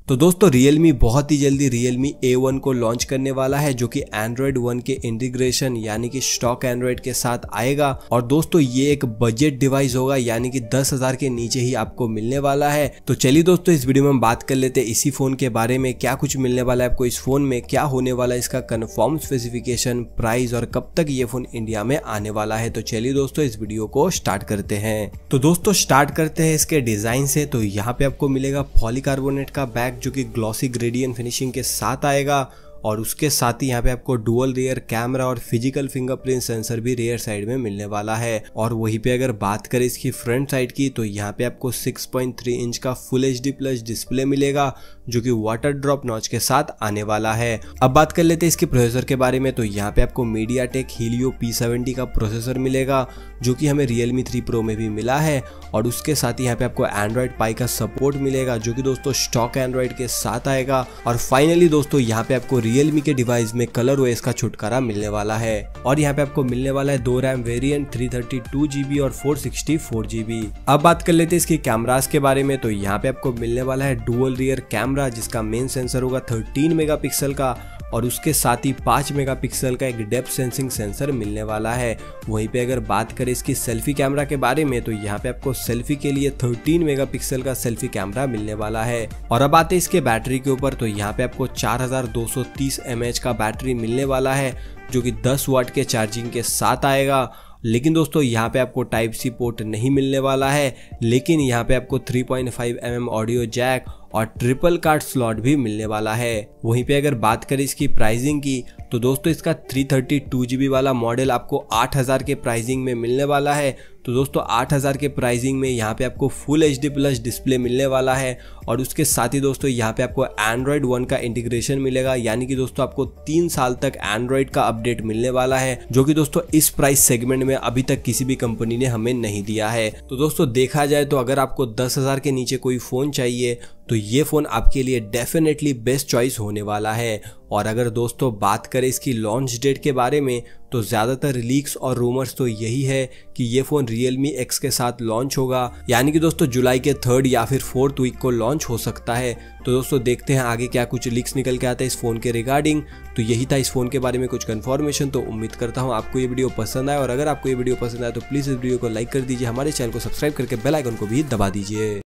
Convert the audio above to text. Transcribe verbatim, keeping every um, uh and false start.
तो दोस्तों Realme बहुत ही जल्दी Realme ए वन को लॉन्च करने वाला है, जो कि Android वन के इंटीग्रेशन यानी कि स्टॉक Android के साथ आएगा। और दोस्तों ये एक बजट डिवाइस होगा, यानी कि दस हजार के नीचे ही आपको मिलने वाला है। तो चलिए दोस्तों इस वीडियो में हम बात कर लेते हैं इसी फोन के बारे में, क्या कुछ मिलने वाला है आपको इस फोन में, क्या होने वाला है इसका कंफर्म स्पेसिफिकेशन, प्राइस और कब तक ये फोन इंडिया में आने वाला है। तो चलिए दोस्तों इस वीडियो को स्टार्ट करते हैं। तो दोस्तों स्टार्ट करते हैं इसके डिजाइन से। तो यहाँ पे आपको मिलेगा पॉलीकार्बोनेट का बैक, जो कि ग्लॉसी ग्रेडियंट फिनिशिंग के साथ आएगा। और उसके साथ ही यहाँ पे आपको डुअल रियर कैमरा और फिजिकल फिंगरप्रिंट सेंसर भी रियर साइड में मिलने वाला है। और वहीं पे अगर बात करें इसकी फ्रंट साइड की, तो यहाँ पे आपको सिक्स पॉइंट थ्री इंच का full H D plus display मिलेगा, जो कि वाटर ड्रॉप नॉच के साथ आने वाला है। अब बात कर लेते हैं इसके प्रोसेसर के बारे में। तो यहाँ पे आपको मीडियाटेक हीलियो पी सेवेंटी का प्रोसेसर मिलेगा, जो कि हमें Realme थ्री प्रो में भी मिला है। और उसके साथ ही यहाँ पे आपको एंड्रॉइड पाई का सपोर्ट मिलेगा, जो कि दोस्तों स्टॉक एंड्रॉइड के साथ आएगा। और फाइनली दोस्तों यहाँ पे आपको Realme के डिवाइस में कलर ओएस का छुटकारा मिलने वाला है। और यहाँ पे आपको मिलने वाला है दो RAM variant three thirty two GB और फोर सिक्सटी फोर जीबी। अब बात कर लेते हैं इसकी कैमरास के बारे में। तो यहाँ पे आपको मिलने वाला है डुअल रियर कैमरा, जिसका मेन सेंसर होगा थर्टीन मेगापिक्सल का, और उसके साथ ही पाँच मेगापिक्सल का एक डेप्थ सेंसिंग सेंसर मिलने वाला है। वहीं पे अगर बात करें इसकी सेल्फी कैमरा के बारे में, तो यहाँ पे आपको सेल्फी के लिए थर्टीन मेगापिक्सल का सेल्फी कैमरा मिलने वाला है। और अब आते हैं इसके बैटरी के ऊपर। तो यहाँ पे आपको चार हजार दो सौ तीस एम एच का बैटरी मिलने वाला है, जो कि दस वाट के चार्जिंग के साथ आएगा। लेकिन दोस्तों यहाँ पे आपको टाइप सी पोर्ट नहीं मिलने वाला है, लेकिन यहाँ पे आपको three point five M M audio jack और ट्रिपल कार्ड स्लॉट भी मिलने वाला है। वहीं पे अगर बात करें इसकी प्राइसिंग की, तो दोस्तों इसका थ्री थर्टी टू जीबी वाला मॉडल आपको आठ हजार के प्राइसिंग में मिलने वाला है। तो दोस्तों आठ हजार के प्राइसिंग में यहाँ पे आपको full H D plus display मिलने वाला है। और उसके साथ ही दोस्तों यहाँ पे आपको एंड्रॉइड वन का इंटीग्रेशन मिलेगा, यानी कि दोस्तों आपको तीन साल तक एंड्रॉइड का अपडेट मिलने वाला है, जो कि दोस्तों इस प्राइस सेगमेंट में अभी तक किसी भी कंपनी ने हमें नहीं दिया है। तो दोस्तों देखा जाए तो अगर आपको दस हजार के नीचे कोई फोन चाहिए, तो ये फोन आपके लिए डेफिनेटली बेस्ट चॉइस होने वाला है। और अगर दोस्तों बात करें इसकी लॉन्च डेट के बारे में, तो ज्यादातर लीक्स और रूमर्स तो यही है कि ये फोन Realme एक्स के साथ लॉन्च होगा, यानी कि दोस्तों जुलाई के थर्ड या फिर फोर्थ वीक को लॉन्च हो सकता है। तो दोस्तों देखते हैं आगे क्या कुछ लीक्स निकल के आता है इस फोन के रिगार्डिंग। तो यही था इस फोन के बारे में कुछ कंफर्मेशन। तो उम्मीद करता हूँ आपको ये वीडियो पसंद आए, और अगर आपको ये वीडियो पसंद आए तो प्लीज इस वीडियो को लाइक कर दीजिए, हमारे चैनल को सब्सक्राइब करके बेल आइकन को भी दबा दीजिए।